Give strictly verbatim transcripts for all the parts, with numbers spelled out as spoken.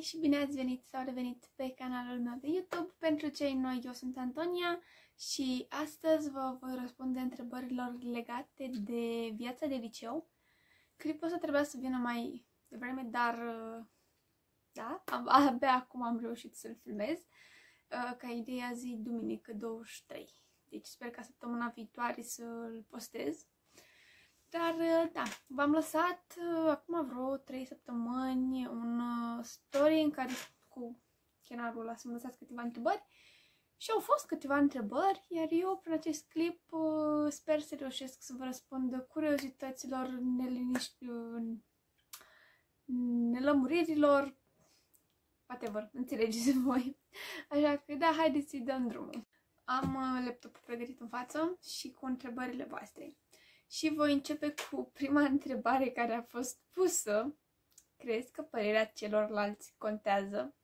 și bine ați venit sau revenit pe canalul meu de YouTube. Pentru cei noi, eu sunt Antonia și astăzi vă voi răspunde întrebărilor legate de viața de liceu. Clipul ăsta trebuia să vină mai devreme, dar da, abia acum am reușit să-l filmez. Ca ideea zi duminică douăzeci și trei. Deci sper ca săptămâna viitoare să-l postez. Dar, da, v-am lăsat uh, acum vreo trei săptămâni un uh, story în care cu chenarul ăla să-mi lăsați câteva întrebări și au fost câteva întrebări, iar eu, prin acest clip, uh, sper să reușesc să vă răspund curiozităților, neliniști, uh, nelămuririlor, whatever, înțelegeți voi. Așa că, da, haideți să-i dăm drumul. Am uh, laptopul pregătit în față și cu întrebările voastre. Și voi începe cu prima întrebare care a fost pusă. Crezi că părerea celorlalți contează?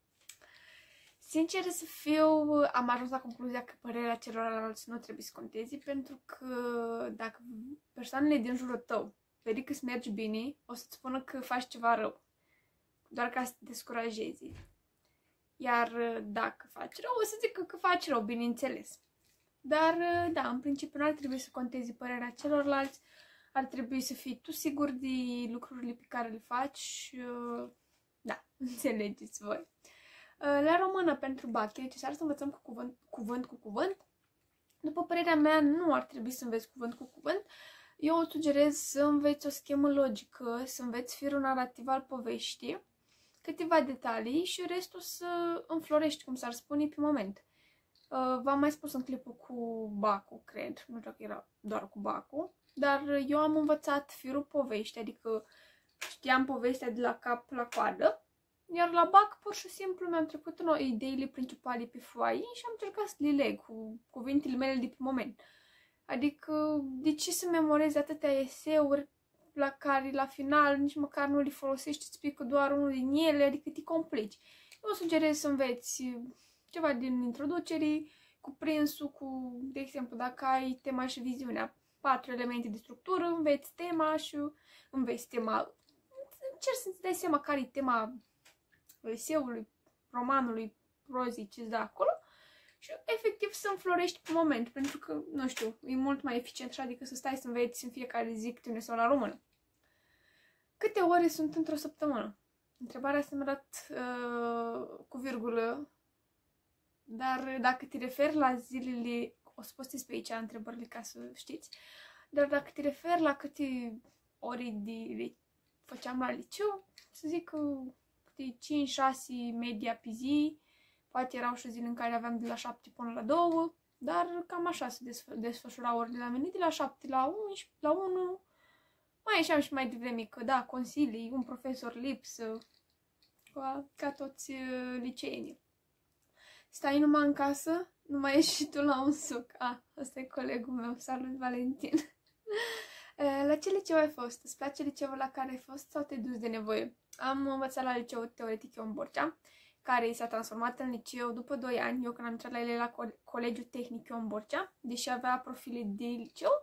Sincer să fiu, am ajuns la concluzia că părerea celorlalți nu trebuie să conteze, pentru că dacă persoanele din jurul tău vede că îți mergi bine, o să-ți spună că faci ceva rău, doar ca să te descurajezi. Iar dacă faci rău, o să zică că faci rău, bineînțeles. Dar, da, în principiu nu ar trebui să contezi părerea celorlalți, ar trebui să fii tu sigur de lucrurile pe care le faci, da, înțelegeți voi. La română pentru bac, e necesar să învățăm cu cuvânt, cuvânt cu cuvânt. După părerea mea, nu ar trebui să înveți cuvânt cu cuvânt. Eu îți sugerez să înveți o schemă logică, să înveți firul narrativ al poveștii, câteva detalii și restul să înflorești, cum s-ar spune, pe moment. Uh, V-am mai spus în clipul cu bacul, cred, nu știu că era doar cu bacul, dar eu am învățat firul poveștii, adică știam povestea de la cap la coadă, iar la bac pur și simplu mi-am trecut în ideile principale pe foaie și am încercat să le leg cu cuvintele mele de pe moment. Adică, de ce să memorezi atâtea eseuri la care la final nici măcar nu le folosești, îți pică doar unul din ele, adică te complici. Eu sugerez să înveți ceva din introducerii, cuprinsul cu, de exemplu, dacă ai tema și viziunea, patru elemente de structură, înveți tema și înveți tema. Încerci să-ți dai seama care e tema eseului, romanului, prozii, ce-ți dă acolo și efectiv să înflorești pe moment, pentru că, nu știu, e mult mai eficient așa, adică să stai să înveți în fiecare zi câte une sau la română. Câte ore sunt într-o săptămână? Întrebarea asta mi-a dat uh, cu virgulă. Dar dacă te referi la zilele, o să postez pe aici întrebările ca să știți, dar dacă te referi la câte ore de, de făceam la liceu, să zic că câte cinci șase media pe zi, poate erau și zile în care aveam de la șapte până la două, dar cam așa se desfășura orele la mine, de la șapte la unsprezece, la unu, mai ieșeam și mai devreme că, da, consilii, un profesor lipsă, ca, ca toți uh, liceenii. Stai numai în casă? Nu mai ieși și tu la un suc. Ah, ăsta e colegul meu. Salut, Valentin. La ce liceu ai fost? Îți place liceul la care ai fost sau te-ai dus de nevoie? Am învățat la liceu teoretic Ion Borcea, care s-a transformat în liceu după doi ani. Eu când am intrat la ele la Colegiul Tehnic Ion Borcea, deși avea profile de liceu,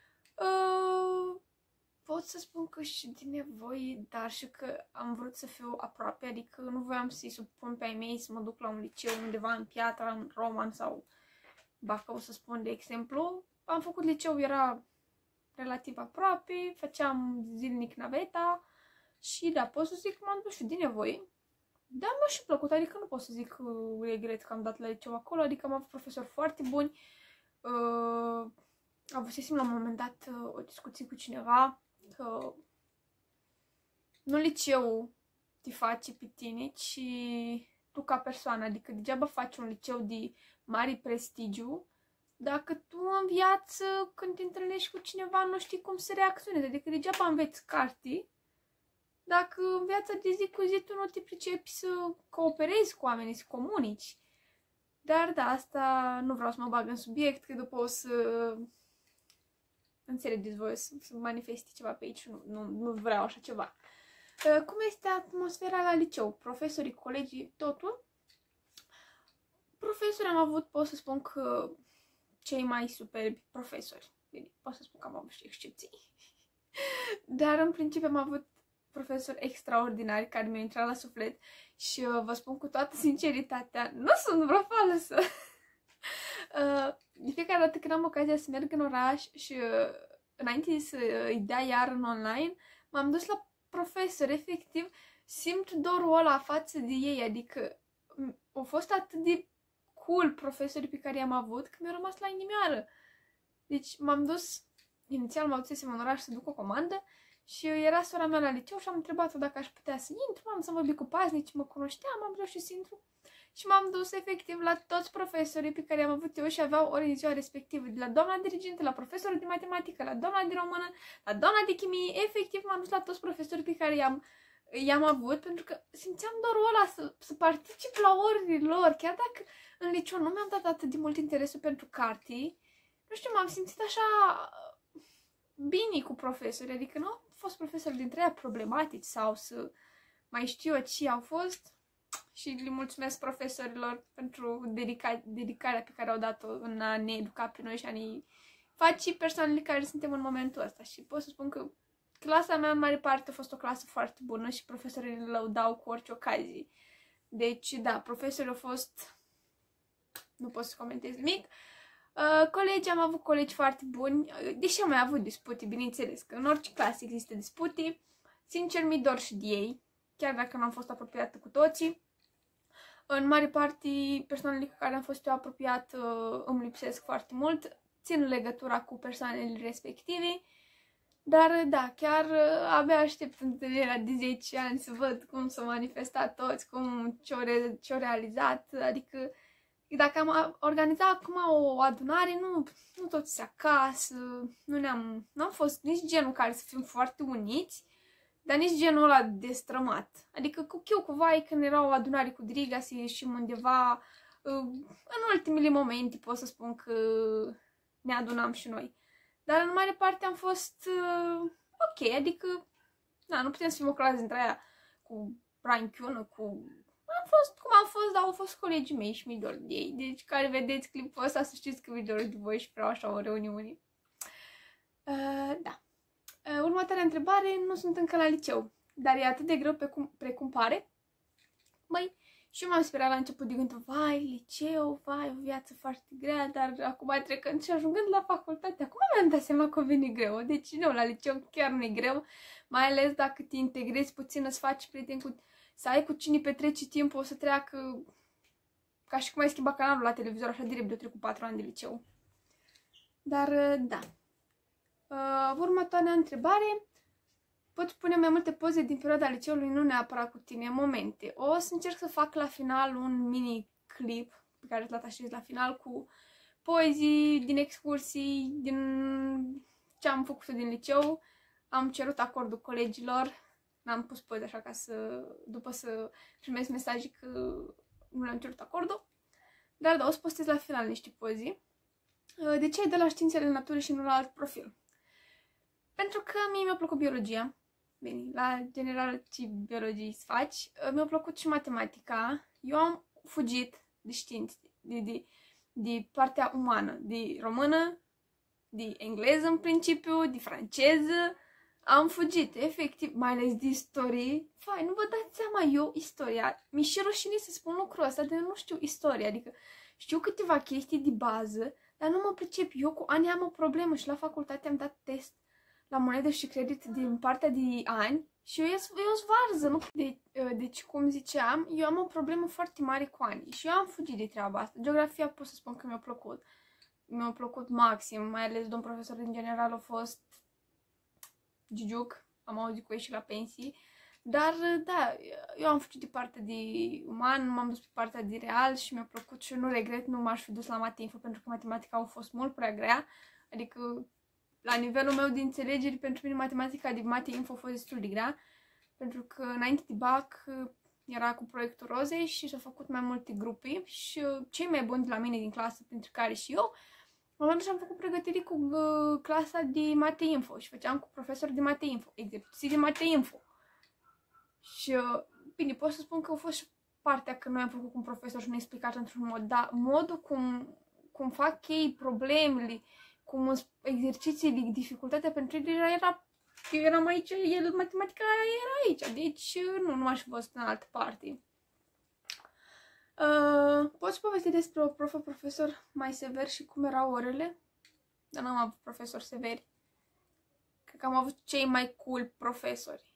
uh... pot să spun că și din nevoie, dar și că am vrut să fiu aproape, adică nu voiam să-i supun pe ai mei să mă duc la un liceu undeva în Piatra, în Roman sau Bacău, să spun de exemplu. Am făcut liceu, era relativ aproape, făceam zilnic naveta și da, pot să zic că m-am dus și din nevoie. Dar mi-a și plăcut, adică nu pot să zic că regret că am dat la liceu acolo, adică am avut profesori foarte buni. Uh, avusesem la un moment dat uh, o discuție cu cineva că nu liceul te face pe tine, ci tu ca persoană. Adică degeaba faci un liceu de mare prestigiu dacă tu în viață, când te întâlnești cu cineva, nu știi cum să reacționezi. Adică degeaba înveți carte dacă în viața de zi cu zi tu nu te pricepi să cooperezi cu oamenii, să comunici. Dar da, asta nu vreau să mă bag în subiect, că după o să înțelegeți voi să, să manifeste ceva pe aici, nu, nu, nu vreau așa ceva. Uh, cum este atmosfera la liceu? Profesorii, colegii, totul? Profesori am avut, pot să spun că cei mai superbi profesori. Bine, pot să spun că am avut și excepții. Dar în principiu am avut profesori extraordinari care mi-au intrat la suflet Și uh, vă spun cu toată sinceritatea, nu sunt vreo falsă. uh, de fiecare dată când am ocazia să merg în oraș și uh, înainte să îi dea iar în online, m-am dus la profesor, efectiv, simt dorul ăla față de ei, adică au fost atât de cool profesorii pe care i-am avut că mi-au rămas la inimioară. Deci m-am dus, inițial mă dusesem în oraș să duc o comandă și era sora mea la liceu și am întrebat-o dacă aș putea să intru, m-am să vorbit cu paznici, mă cunoșteam, am reușit să intru și m-am dus efectiv la toți profesorii pe care i-am avut eu și aveau ori în ziua respectivă, de la doamna dirigentă, la profesorul de matematică, la doamna de română, la doamna de chimie, efectiv m-am dus la toți profesorii pe care i-am i-am avut, pentru că simțeam dorul ăla să, să particip la orele lor, chiar dacă în liceu nu mi-am dat atât de mult interesul pentru carte, nu știu, m-am simțit așa bine cu profesori, adică nu au fost profesori dintre ei problematici sau să mai știu eu ce au fost și le mulțumesc profesorilor pentru dedica dedicarea pe care au dat-o în a ne educa pe noi și a ne face persoanele care suntem în momentul ăsta și pot să spun că clasa mea în mare parte a fost o clasă foarte bună și profesorii le lăudau cu orice ocazie. Deci, da, profesorii au fost... nu pot să comentez nimic. Uh, colegi, am avut colegi foarte buni, deși am mai avut dispute, bineînțeles, că în orice clasă există dispute. Sincer, mi-i dor și de ei, chiar dacă nu am fost apropiată cu toții. În mare parte, persoanele cu care am fost eu apropiat uh, îmi lipsesc foarte mult, țin legătura cu persoanele respective. Dar, da, chiar uh, abia aștept întâlnirea de zece ani să văd cum s-au manifestat toți, cum ce-au re ce realizat, adică dacă am organizat acum o adunare, nu, nu toți acasă, nu ne-am, n-am fost nici genul care să fim foarte uniți, dar nici genul ăla destrămat. Adică cu chiu, cu vai, când era o adunare cu Driga să ieșim undeva, uh, în ultimele momente pot să spun că ne adunam și noi. Dar în mare parte am fost uh, ok, adică na, nu putem să fim o clasă dintre aia cu ranchiună, cu... Am fost cum am fost, dar au fost colegii mei și mi-i dor de ei. Deci care vedeți clipul ăsta să știți că mi-i dor de voi și vreau așa o reuniune. Uh, da. Uh, următoarea întrebare, nu sunt încă la liceu, dar e atât de greu pe cum, precum pare? Băi, și eu m-am speriat la început de gândul, vai, liceu, vai, o viață foarte grea, dar acum trecând și ajungând la facultate, acum mi-am dat seama că o vine greu. Deci nu, la liceu chiar nu e greu, mai ales dacă te integrezi puțin, îți faci prieteni cu... să ai cu cine petreci timpul, o să treacă ca și cum ai schimbat canalul la televizor, așa direct de trecut patru ani de liceu. Dar, da. Uh, următoarea întrebare. Poți pune mai multe poze din perioada liceului, nu neapărat cu tine, momente. O să încerc să fac la final un mini clip pe care îl atașez la final cu poezii din excursii, din ce am făcut din liceu. Am cerut acordul colegilor, n-am pus poze așa ca să, după să primesc mesaje că nu le-am cerut acordul. Dar da, o să postez la final niște poezii. De ce ai de la științele naturii și nu la alt profil? Pentru că mie mi-a plăcut biologia. Bine, la general ce biologii să faci. Mi-a plăcut și matematica. Eu am fugit de științe, de, de, de partea umană, de română, de engleză în principiu, de franceză. Am fugit, efectiv, mai ales de istorie. Fai, nu vă dați seama, eu, istoria, mi-e și rușine să spun lucrul ăsta, de nu știu istoria, adică știu câteva chestii de bază, dar nu mă pricep. Eu cu ani am o problemă și la facultate am dat test la monedă și credit din partea de ani și eu sunt varză, nu? De, deci, cum ziceam, eu am o problemă foarte mare cu ani și eu am fugit de treaba asta. Geografia pot să spun că mi-a plăcut. Mi-a plăcut maxim, mai ales domn profesor din general a fost Gigiuc, am auzit cu ei și la pensii. Dar, da, eu am fugit de partea de uman, m-am dus pe partea de real și mi-a plăcut și eu nu regret, nu m-aș fi dus la Mate-Info pentru că matematica a fost mult prea grea. Adică, la nivelul meu de înțelegeri, pentru mine matematica de Mate-Info a fost destul de grea. Pentru că înainte de bac era cu proiectul Rozei și s-au făcut mai multe grupe și cei mai buni de la mine din clasă, printre care și eu, m-am dus și am făcut pregătiri cu uh, clasa de Mate-Info și făceam cu profesor de Mate-Info, exerciții de Mate-Info. Și, uh, bine, pot să spun că a fost și partea că noi am făcut cu un profesor și ne-a explicat într-un mod, dar modul cum, cum fac ei problemele, cum exercițiile, dificultatea pentru el era, eu eram aici, el, matematica era aici, deci nu, nu m-aș fi văzut în altă parte. Uh, poți povesti despre o profă profesor mai sever și cum erau orele? Dar n-am avut profesori severi. Cred că am avut cei mai cool profesori.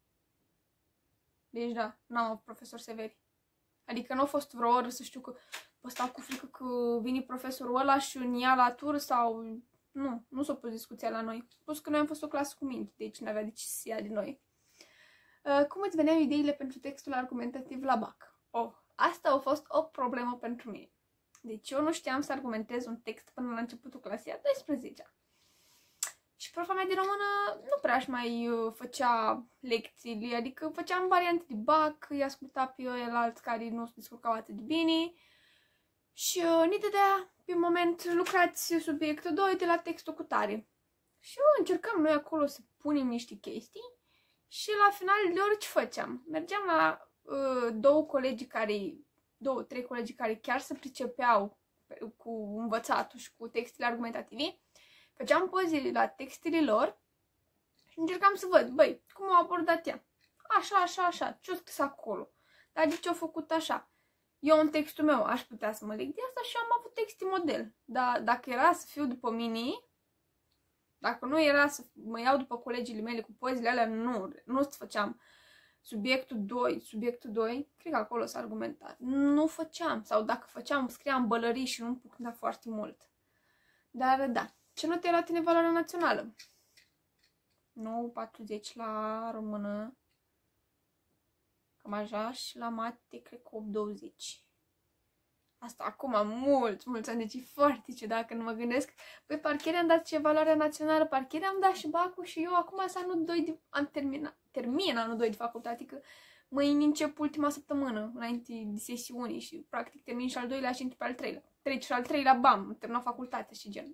Deci da, n-am avut profesori severi. Adică nu a fost vreo oră să știu că bă, stau cu frică că vine profesorul ăla și îmi ia la tur sau... Nu, nu s-a pus discuția la noi. Plus că noi am fost o clasă cu minte, deci n-avea de ce să ia din noi. Uh, cum îți veneau ideile pentru textul argumentativ la bac? Oh, asta a fost o problemă pentru mine. Deci eu nu știam să argumentez un text până la începutul clasei a doisprezecea. Și profa mea de română nu prea își mai uh, făcea lecțiile, adică făceam variante de bac, îi asculta pe ăilalți care nu se descurcau atât de bine și uh, ni dădea pe moment lucrați subiectul doi de la textul cu tare. Și eu încercam noi acolo să punem niște chestii și la final de ori ce făceam? Mergeam la uh, două colegi care, două, trei colegi care chiar se pricepeau cu învățatul și cu textele argumentative. Făceam pozele la textele lor și încercam să văd, băi, cum au abordat ea. Așa, așa, așa, ce-o scris acolo. Dar de ce au făcut așa? Eu în textul meu aș putea să mă leg de asta și am avut texte model. Dar dacă era să fiu după mine, dacă nu era să mă iau după colegii mele cu pozele alea, nu, nu făceam. Subiectul doi, subiectul doi, cred că acolo s-a argumentat. Nu făceam, sau dacă făceam, scriam bălării și nu-mi pucnea foarte mult. Dar da. Ce notă ai la tine valoarea națională? nouă patruzeci la română, cam așa, și la mate, cred că opt douăzeci. Asta acum mulți, mulți ani, deci e foarte ciudat când mă gândesc. Păi parchiere am dat ce valoarea națională, parchiere am dat și bacul și eu acum să anul doi de, am terminat, termin anul doi de facultate, că mâine încep ultima săptămână, înainte de sesiuni și practic termin și al doilea și încep al treilea. Treci și al treilea, bam, am terminat facultatea și gen.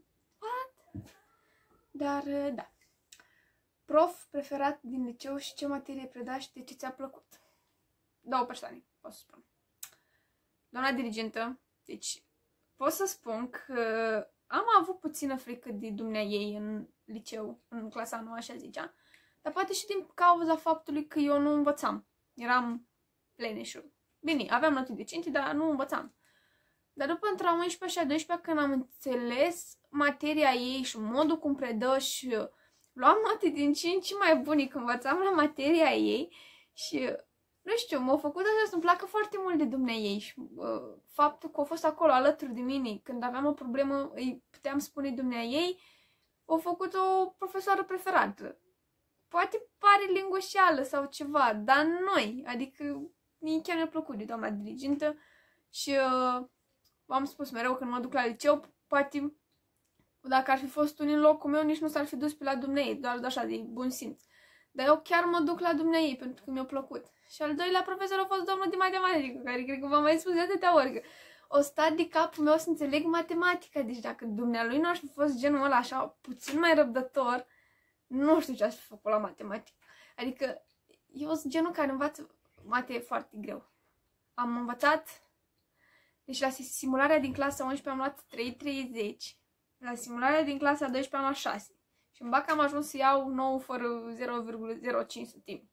Dar, da. Prof preferat din liceu și ce materie preda și de ce ți-a plăcut? Două persoane, pot să spun. Doamna dirigentă, deci pot să spun că am avut puțină frică de dumnea ei în liceu, în clasa nouă, așa zicea, dar poate și din cauza faptului că eu nu învățam. Eram leneșul. Bine, aveam note decente, dar nu învățam. Dar după între a unsprezecea și a doisprezecea, când am înțeles materia ei și modul cum predă și luam note din ce în ce mai bune când învățam la materia ei și, nu știu, m-a făcut așa să-mi placă foarte mult de dumneaei și uh, faptul că a fost acolo alături de mine când aveam o problemă, îi puteam spune dumneaei, a făcut o profesoară preferată. Poate pare lingușeală sau ceva, dar noi, adică mie chiar mi-a plăcut de doamna dirigentă și uh, v-am spus mereu când mă duc la liceu, poate dacă ar fi fost unul în locul meu, nici nu s-ar fi dus pe la dumneei, doar așa de bun simț. Dar eu chiar mă duc la dumneei pentru că mi-a plăcut. Și al doilea profesor a fost domnul de matematică, care cred că v-am mai spus de atâtea ori că o stat de capul meu să înțeleg matematica. Deci dacă dumnealui nu aș fi fost genul ăla așa puțin mai răbdător, nu știu ce aș fi făcut la matematică. Adică eu sunt genul care învață mate foarte greu. Am învățat, deci la simularea din clasa a unsprezecea am luat trei treizeci. La simularea din clasa a doisprezecea am luat șase. Și în bac am ajuns să iau nouă fără zero virgulă zero cinci centime.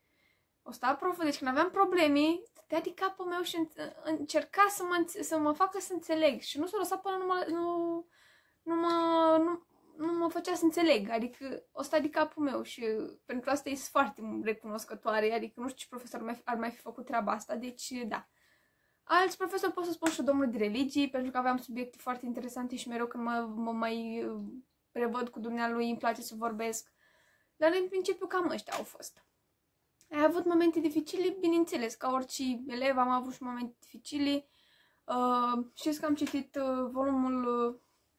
O sta proful, deci când aveam probleme, stătea de capul meu și încerca să mă, să mă facă să înțeleg. Și nu s-a lăsat până nu mă, nu, nu, mă, nu, nu mă făcea să înțeleg. Adică o sta de capul meu și pentru asta e foarte recunoscătoare. Adică nu știu ce profesor ar mai fi făcut treaba asta. Deci, da. Alți profesori pot să spun și domnul de religii, pentru că aveam subiecte foarte interesante și mereu când mă, mă mai prevăd cu dumnealui îmi place să vorbesc. Dar în principiu cam ăștia au fost. Ai avut momente dificile? Bineînțeles, ca orice elev am avut și momente dificile. Uh, știți că am citit uh, volumul uh,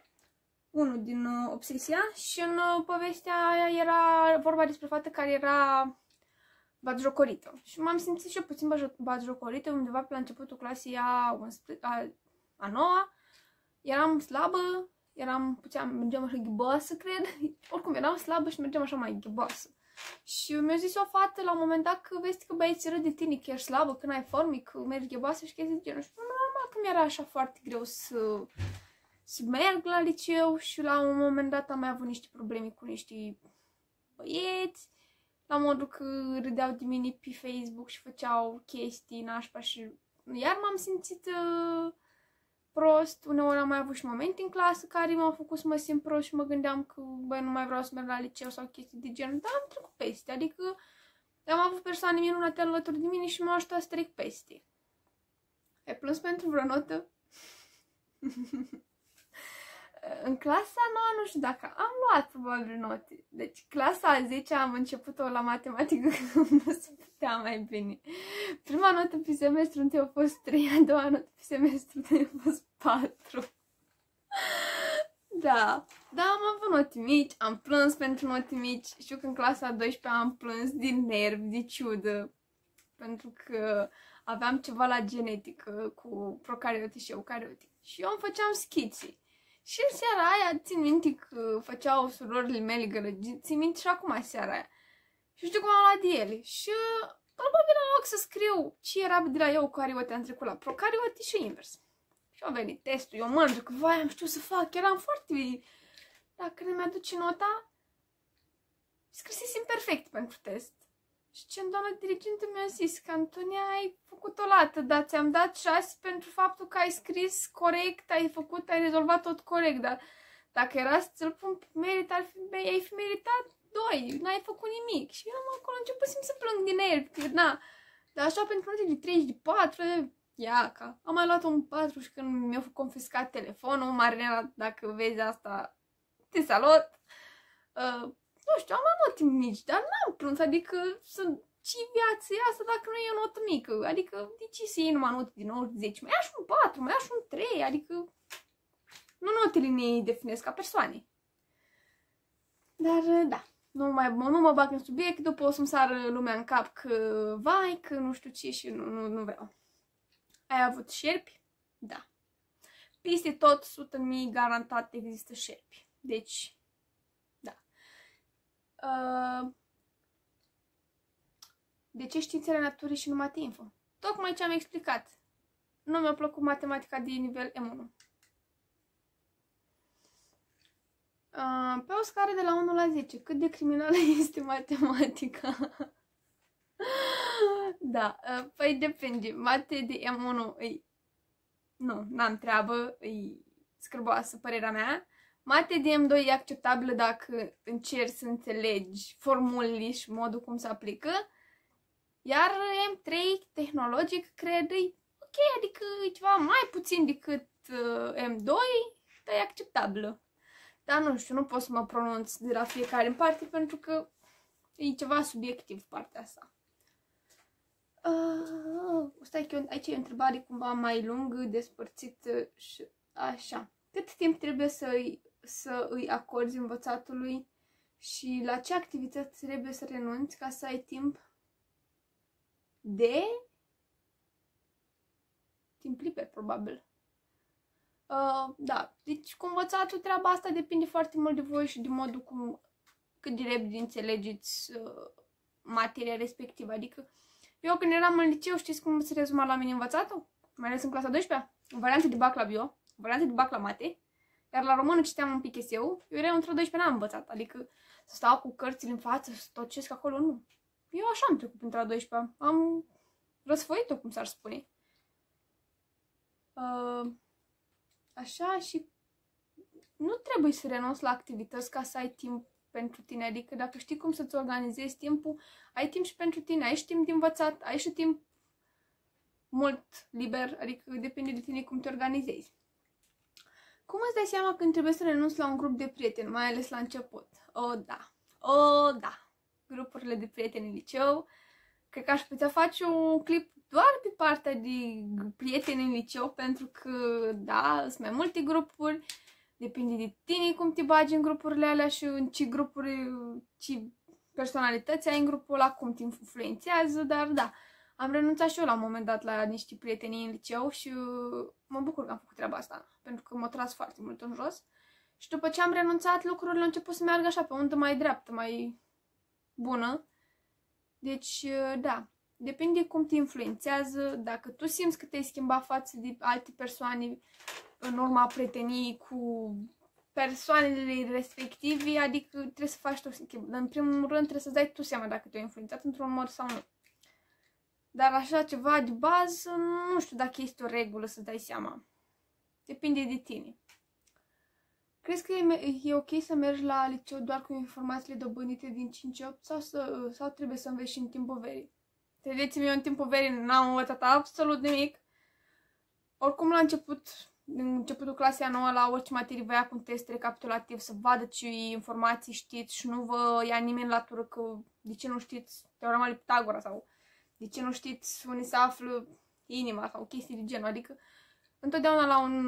unu din uh, Obsesia și în uh, povestea aia era vorba despre fată care era batjocorită. Și m-am simțit și eu puțin batjocorită undeva pe la începutul clasei a, a, a noua. Eram slabă, eram, puțin, mergeam așa ghiboasă, cred. Oricum, eram slabă și mergeam așa mai ghiboasă. Și mi-a zis o fată la un moment dat că vezi că băieții râd de tine, că ești slabă, că n-ai formă, că mergi ghiboasă și chestii de genul. Și normal că mi-era așa foarte greu să, să merg la liceu și la un moment dat am mai avut niște probleme cu niște băieți. La modul că râdeau de mine pe Facebook și făceau chestii nașpa și Iar m-am simțit uh, prost, uneori am mai avut și momente în clasă care m-au făcut să mă simt prost și mă gândeam că, băi, nu mai vreau să merg la liceu sau chestii de genul, dar am trecut peste, adică am avut persoane minunate alături de mine și m-au ajutat să trec peste. Ai plâns pentru vreo notă? În clasa nouă, nu știu dacă am luat probabil note. Deci clasa a zecea am început-o la matematică că nu se putea mai bine. Prima notă pe semestru întâi a fost trei, a doua notă pe semestru întâi a fost patru. Da, da, am avut note mici, am plâns pentru note mici. Știu că în clasa a douăsprezecea am plâns din nervi, de ciudă. Pentru că aveam ceva la genetică cu procariote și eucariote. Și eu îmi făceam schiții. Și în seara aia, țin minte că făceau surorile mele gălăgii, țin minte și acum seara aia. Și știu cum am luat de ele. Și probabil în loc să scriu ce era de la eucariote, am trecut la procariote și invers. Și a venit testul, eu mă duc, vai, am știut să fac, eram foarte... Dacă ne mi-aduce nota, scrisesem perfect pentru test. Și ce doamna dirigentă mi-a zis că Antonia ai făcut o lată, dar ți-am dat șase pentru faptul că ai scris corect, ai făcut, ai rezolvat tot corect, dar dacă era să ți-l pun pe merit, ar fi, ai fi meritat doi, n-ai făcut nimic. Și eu am acolo început să plâng din nervi, că na, dar așa pentru note de trei și de patru, iaca. Am mai luat un patru și când mi-a confiscat telefonul, Marinela, dacă vezi asta, te salut. Uh, Nu știu, am luat note mici, dar n-am plâns, adică sunt ce viață e asta dacă nu e o notă mică? Adică de ce să iei numai note din nouă, zece? Mai ia și un patru, mai ia și un trei, adică nu notele ne definesc ca persoane. Dar da, nu, mai, nu mă bag în subiect, după o să-mi sară lumea în cap că vai, că nu știu ce și nu, nu, nu vreau. Ai avut șerpi? Da. Peste tot, o sută mii garantat există șerpi. Deci... Uh, de ce științele naturii și nu matinfo? Tocmai ce am explicat. Nu mi-a plăcut matematica de nivel M unu. Uh, pe o scară de la unu la zece, cât de criminală este matematica? Da, uh, păi depinde. Mate de M unu îi... Nu, n-am treabă, îi scârboasă, părerea mea. Mate de M doi e acceptabilă dacă încerci să înțelegi formulele și modul cum se aplică. Iar M trei, tehnologic, cred, e ok, adică e ceva mai puțin decât uh, M doi, dar e acceptabilă. Dar nu știu, nu pot să mă pronunț de la fiecare în parte pentru că e ceva subiectiv partea asta. Uh, stai că eu, aici e o întrebare cumva mai lungă, despărțită și așa. Cât timp trebuie să îi, să îi acorzi învățatului și la ce activități trebuie să renunți ca să ai timp de timp liber, probabil. Uh, da, deci cu învățatul treaba asta depinde foarte mult de voi și de modul cum, cât de repede înțelegeți uh, materia respectivă. Adică, eu când eram în liceu, știți cum se rezuma la mine învățatul? Mai ales în clasa a douăsprezecea, variante de bac la bio, variante de bac la mate, iar la română citeam un pic eseu, eu eram într-o douăsprezecea, n-am învățat, adică să stau cu cărțile în față, să stocesc acolo, nu. Eu așa am trecut pentru a douăsprezecea, am răsfoit-o, cum s-ar spune. Uh, așa și nu trebuie să renunți la activități ca să ai timp pentru tine, adică dacă știi cum să-ți organizezi timpul, ai timp și pentru tine, ai și timp de învățat, ai și timp mult liber, adică depinde de tine cum te organizezi. Cum îți dai seama când trebuie să renunți la un grup de prieteni, mai ales la început? O, da, o, da, grupurile de prieteni în liceu, cred că aș putea face un clip doar pe partea de prieteni în liceu, pentru că, da, sunt mai multe grupuri, depinde de tine cum te bagi în grupurile alea și în ce grupuri, ce personalități ai în grupul ăla, cum te influențează, dar da, am renunțat și eu la un moment dat la niște prieteni în liceu și mă bucur că am făcut treaba asta, pentru că m-a tras foarte mult în jos. Și după ce am renunțat, lucrurile au început să meargă așa, pe undă mai dreaptă, mai bună. Deci, da, depinde cum te influențează, dacă tu simți că te-ai schimbat față de alte persoane în urma prieteniei cu persoanele respective, adică trebuie să faci tu schimb. În primul rând trebuie să-ți dai tu seama dacă te-ai influențat într-un mod sau nu. Dar așa ceva de bază, nu știu dacă este o regulă să dai seama. Depinde de tine. Crezi că e, e ok să mergi la liceu doar cu informațiile dobândite din cinci opt sau, să, sau trebuie să înveți și în timpul verii? Credeți-mi, eu în timpul verii n-am învățat absolut nimic. Oricum, la început, în începutul clasei a noua, la orice materie vă ia cu un test recapitulativ să vadă ce informații știți și nu vă ia nimeni la tură că de ce nu știți teorema lui Pitagora sau de ce nu știți unde se află inima sau chestii de genul. Adică, întotdeauna la un...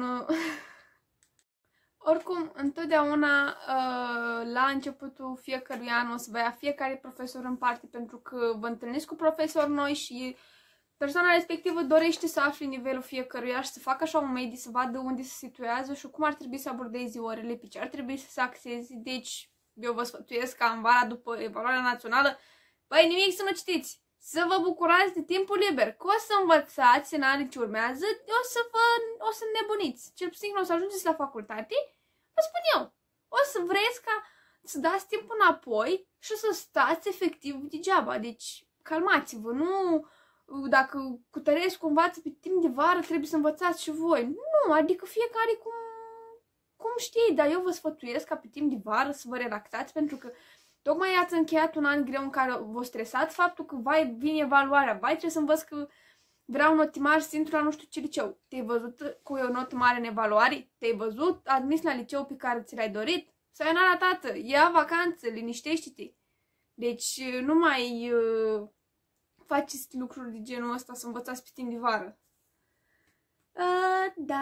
Oricum, întotdeauna la începutul fiecărui an o să vă ia fiecare profesor în parte pentru că vă întâlniți cu profesori noi și persoana respectivă dorește să afle nivelul fiecăruia și să facă așa un medii, să vadă unde se situează și cum ar trebui să abordeze orele, pe ce ar trebui să se axeze. Deci, eu vă sfătuiesc ca în vara după evaluarea națională, băi, nimic să nu citiți! Să vă bucurați de timpul liber, că o să învățați în anii ce urmează, o să vă, o să nebuniți. Cel puțin când o să ajungeți la facultate, vă spun eu, o să vreți ca să dați timpul înapoi și să stați efectiv degeaba. Deci, calmați-vă, nu dacă Cutărescu învață pe timp de vară, trebuie să învățați și voi. Nu, adică fiecare cum, cum știe, dar eu vă sfătuiesc ca pe timp de vară să vă relaxați, pentru că tocmai ați încheiat un an greu în care vă stresați faptul că, vai, vine evaluarea, vai, trebuie să învăț că vreau notă mare și să intru la nu știu ce liceu. Te-ai văzut cu o notă mare în evaluare? Te-ai văzut admis la liceu pe care ți l-ai dorit? Sau n-a tată, ia vacanță, liniștește-te. Deci nu mai uh, faceți lucruri de genul ăsta să învățați pe timp de vară. Uh, da...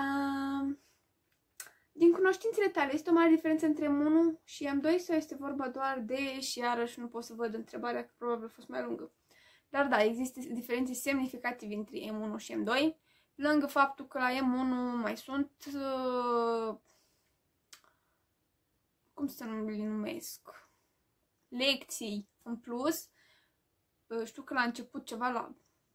Din cunoștințele tale, este o mare diferență între M unu și M doi sau este vorba doar de și iarăși nu pot să văd întrebarea, că probabil a fost mai lungă. Dar da, există diferențe semnificative între M unu și M doi, lângă faptul că la M unu mai sunt, uh, cum să nu le numesc, lecții în plus. Uh, știu că la început ceva la...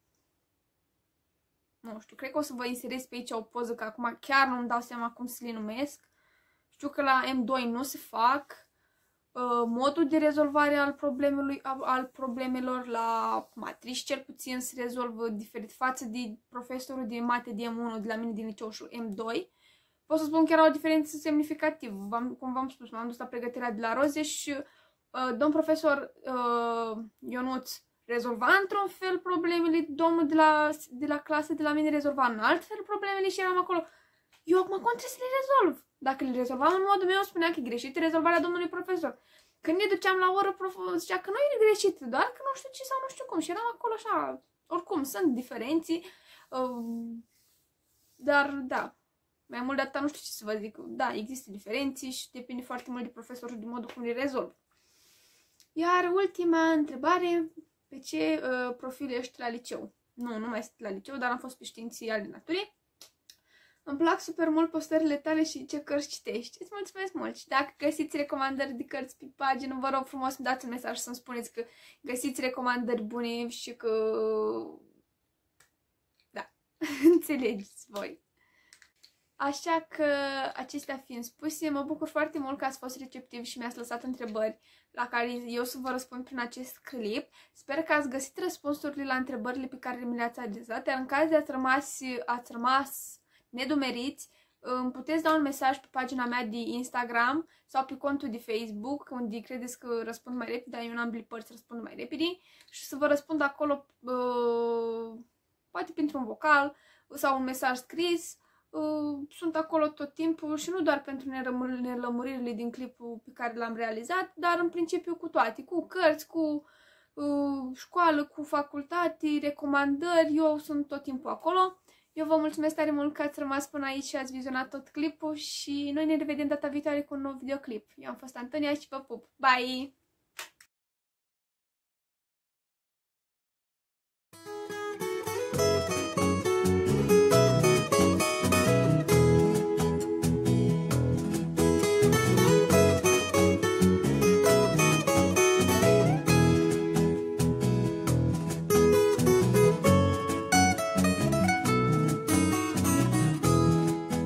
Nu știu, cred că o să vă inserez pe aici o poză, că acum chiar nu-mi dau seama cum să le numesc. Știu că la M doi nu se fac. Uh, modul de rezolvare al, problemelui, al problemelor la matrici cel puțin se rezolvă diferit față de profesorul de mate de M unu de la mine din liceu și M doi. Pot să spun că era o diferență semnificativă. Cum v-am spus, m-am dus la pregătirea de la Roze și uh, domn profesor uh, Ionuț rezolva într-un fel problemele, domnul de la, de la clasă de la mine rezolva în alt fel problemele și eram acolo. Eu acum cum trebuie să le rezolv? Dacă le rezolvam în modul meu, spunea că e greșit rezolvarea domnului profesor. Când ne duceam la oră, profesorul zicea că nu e greșit, doar că nu știu ce sau nu știu cum. Și eram acolo așa, oricum, sunt diferenții, uh, dar da, mai mult de atât nu știu ce să vă zic. Da, există diferenții și depinde foarte mult de profesor și de modul cum le rezolv. Iar ultima întrebare, pe ce uh, profil ești la liceu? Nu, nu mai sunt la liceu, dar am fost pe științii ale naturii. Îmi plac super mult postările tale și ce cărți citești. Îți mulțumesc mult! Și dacă găsiți recomandări de cărți pe pagină, vă rog frumos să-mi dați un mesaj să-mi spuneți că găsiți recomandări bune și că... Da, înțelegeți voi. Așa că, acestea fiind spuse, mă bucur foarte mult că ați fost receptivi și mi-ați lăsat întrebări la care eu să vă răspund prin acest clip. Sper că ați găsit răspunsurile la întrebările pe care mi le-ați adresat, iar în caz de ați rămas, ați rămas nedumeriți, îmi puteți da un mesaj pe pagina mea de Instagram sau pe contul de Facebook, unde credeți că răspund mai repede, dar eu în ambele părți răspund mai repede și să vă răspund acolo, uh, poate printr-un vocal sau un mesaj scris. Uh, sunt acolo tot timpul și nu doar pentru nelămuririle din clipul pe care l-am realizat, dar în principiu cu toate, cu cărți, cu uh, școală, cu facultate, recomandări, eu sunt tot timpul acolo. Eu vă mulțumesc tare mult că ați rămas până aici și ați vizionat tot clipul și noi ne revedem data viitoare cu un nou videoclip. Eu am fost Antonia și vă pup! Bye!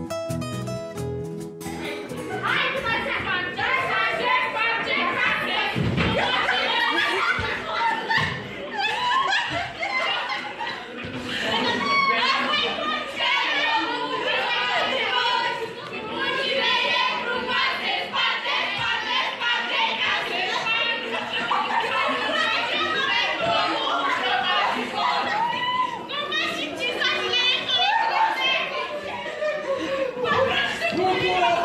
Hai, mă, să fac, să fac, să fac, să fac, Bine!